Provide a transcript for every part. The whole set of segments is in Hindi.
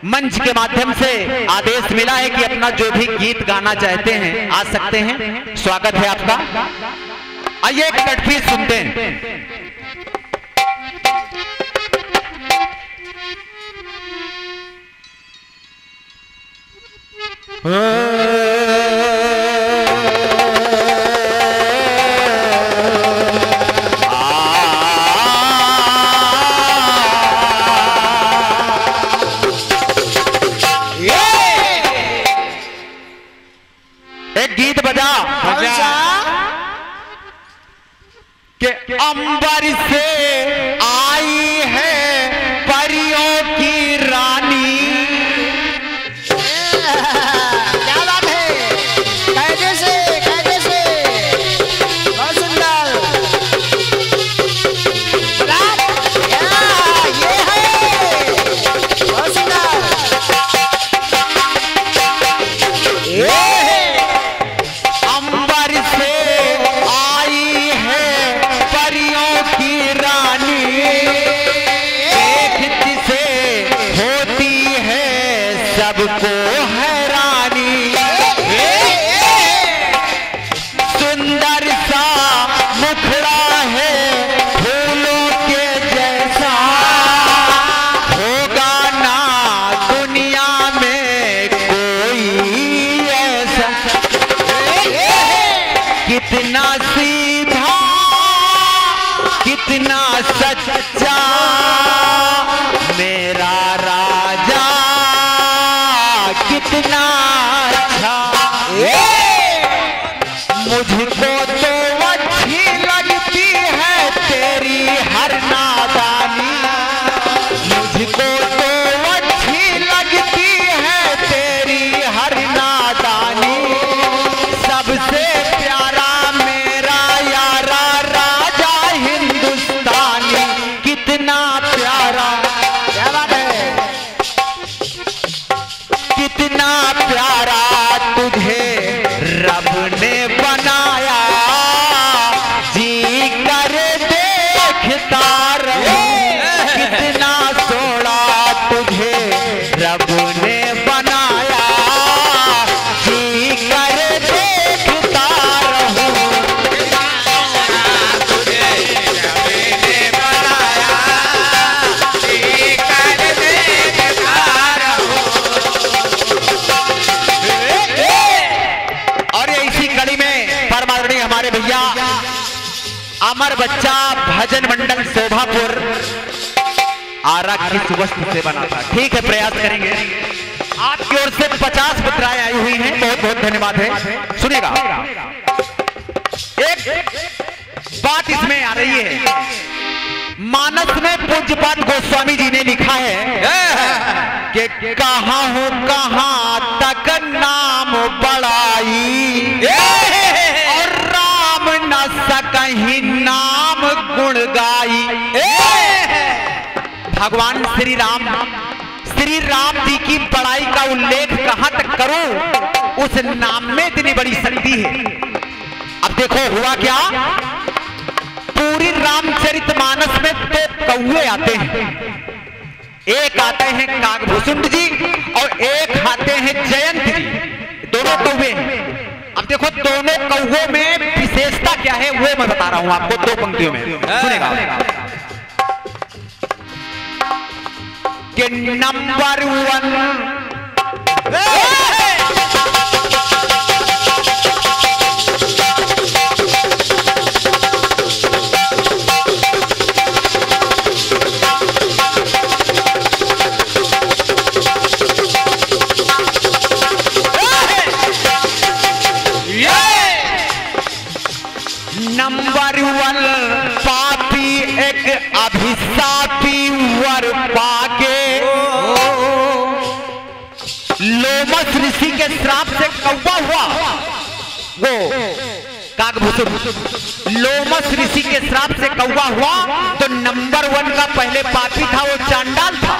मंच के माध्यम से आदेश मिला है कि अपना जो भी गीत गाना चाहते हैं आ सकते हैं। स्वागत है आपका। आइए एक कटफी सुनते हैं। एक गीत बजा कि अंबर से आई है परियों की रानी। क्या बात है, कैसे से बहुत सुंदर ये है, बहुत सुंदर अंबर से आई है परियों की रानी, देखती से होती है सबको हैरानी। सुंदर सा मुखड़ा है फूलों के जैसा, होगा ना दुनिया में कोई ऐसा। कितना सीधा कितना सच्चा मेरा राजा, कितना अच्छा। मुझको तो अच्छी लगती है तेरी हर नादानी, मुझको तो अच्छी लगती है तेरी हर नादानी। सबसे प्यारा मेरा यारा राजा हिंदुस्तानी, कितना प्यारा। क्या बात है, कितना प्यारा तुझे रब ने बनाया, जी कर देखता रहूं। कितना सोना तुझे रब ने बनाया, जी कर देखता रहूं। तुझे रब ने बनाया, जी कर देखता रहूं। और ये इसी कड़ी में परमादरणीय हमारे भैया अमर बच्चा भजन मंडल शोभापुर आरा किस वस्तु से बना था। ठीक है, प्रयास करेंगे। आपकी ओर से 50 मुद्राएं आई हुई हैं, बहुत बहुत धन्यवाद है। सुनिएगा, एक बात इसमें आ रही है। मानस में पूज्यपाद गोस्वामी जी ने लिखा है कि कहाँ हो कहाँ तक नाम बड़ाई, और राम न सकहीं नाम गुण गाई। भगवान श्री राम जी की बड़ाई का उल्लेख कहां तक करूं, उस नाम में इतनी बड़ी शक्ति है। अब देखो हुआ क्या, पूरी रामचरितमानस में दो कौवे आते हैं। एक आते हैं कागभूषुंड जी और एक आते हैं जयंत जी, दोनों कौवे हैं। अब देखो दोनों कौवों में विशेषता क्या है वो मैं बता रहा हूं आपको दो पंक्तियों में। सुनेगा कि नंबर 1 नंबर 1 पापी एक अभिशापी वर पाके, लोमस ऋषि के श्राप से कौवा हुआ वो कागभूषुंड। लोमस ऋषि के श्राप से कौवा हुआ तो नंबर 1 का पहले पापी था वो चांडाल था।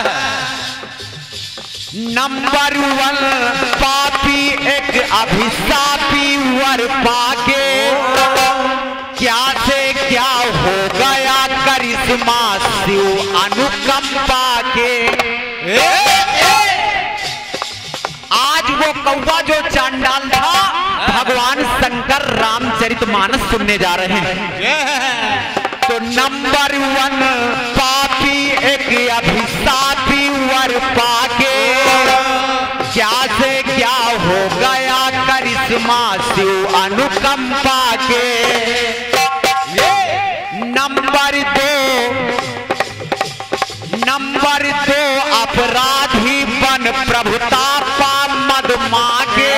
नंबर 1 पापी एक अभिशापी वर पाके, क्या से क्या हो गया करिश्मा शिव अनुकंपा के। कौवा जो चांडाल था, भगवान शंकर रामचरितमानस सुनने जा रहे हैं। तो नंबर 1 पापी एक अभिशापी वर पाके, क्या से क्या हो गया करिश्मा शिव अनुकंपा के। नंबर 2 अपराधी बन प्रभुतापा मद मांगे।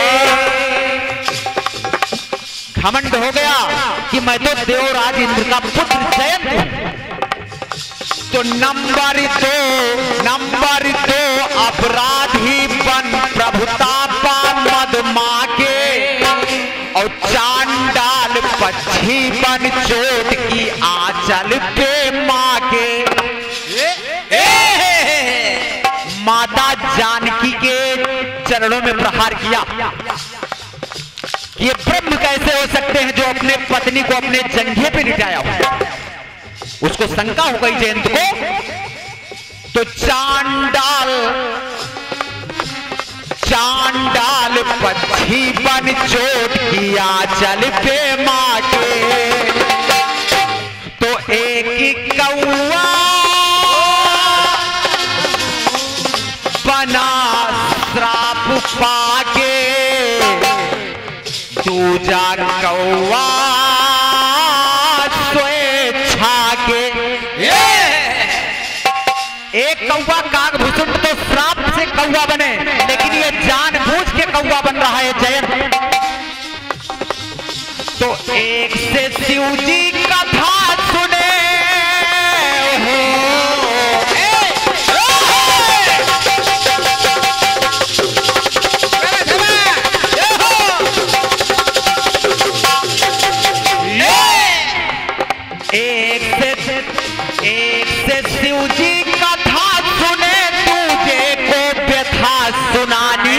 घमंड हो गया कि मैं तो देवराज इंद्र का पुत्र जयंत हूं। तो नंबर 2 अपराधी बन प्रभुतापा मद मांगे, और चांडाल पक्षी बन चोट की आंचल पे मां के। माता जानकी के चरणों में प्रहार किया। ये ब्रह्म कैसे हो सकते हैं जो अपने पत्नी को अपने जंघे पे लिटाया हो। उसको शंका हो गई जयंत को। तो चांडाल पक्षी बन चोट की आंचल पे मां के। तो एक कौवा बना श्राप पाके, दूजा कौवा स्वेच्छा के। एक कौवा कागभूषण तो श्राप से कौवा बने, लेकिन ये जानबूझ के कौवा बन रहा है जयंत। तो एक से शिव जी कथा सुने एक से शिव जी कथा सुने, तुझे को व्यथा सुनानी।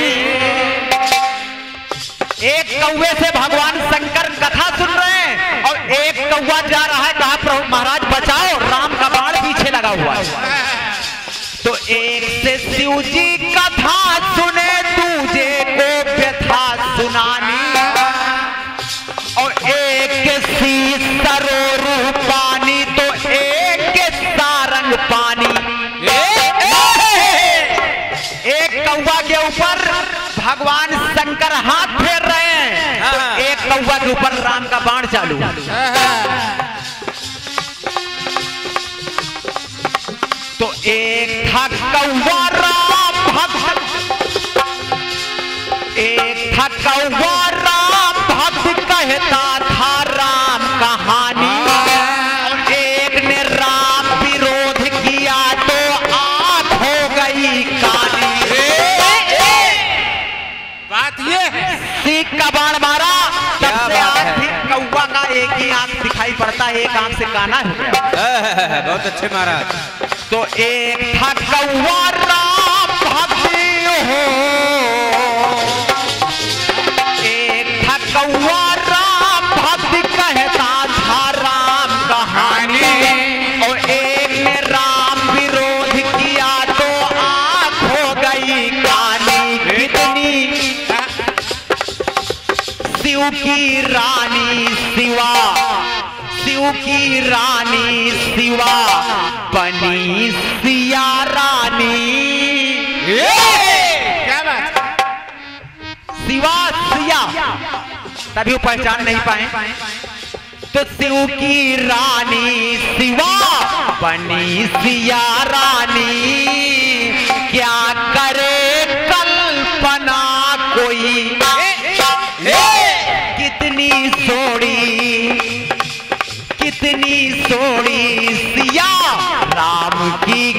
एक कौवे से भगवान शंकर कथा सुन रहे हैं, और एक कौवा जा रहा है कहा प्रभु महाराज बचाओ, राम का बाण पीछे लगा हुआ है। तो एक से शिव जी कथा सुने, तुझे को व्यथा सुनानी, और एक सरोरू पानी, तो एक सारंग पानी। एक कौवा के ऊपर भगवान शंकर हाथ फेर रहे हैं, तो एक कौवा के ऊपर राम का बाण चालू। तो एक था कौवा राम भक्त, एक था कौवा राम भक्त कहता था राम कहानी, और एक ने राम विरोध किया तो आंख हो गई काली। बात ये है, सीख का बाण मारा, तब से आज भी कौवा का एक ही आंख दिखाई पड़ता है, एक आंख से काना हो गया। बहुत अच्छे महाराज। तो एक था कौवा राम भक्त हो, एक था कौवा राम भक्त कहता था राम कहानी, और एक ने राम विरोध किया तो आंख हो गई काली। कितनी शिव की रानी शिवा, शिव की रानी शिवा बनी सिया रानी। क्या बात, शिवा सिया तभी वो पहचान नहीं पाए। तो शिव की रानी शिवा बनी सिया रानी, क्या करे कल्पना कोई, कितनी सोड़ी सिया राम की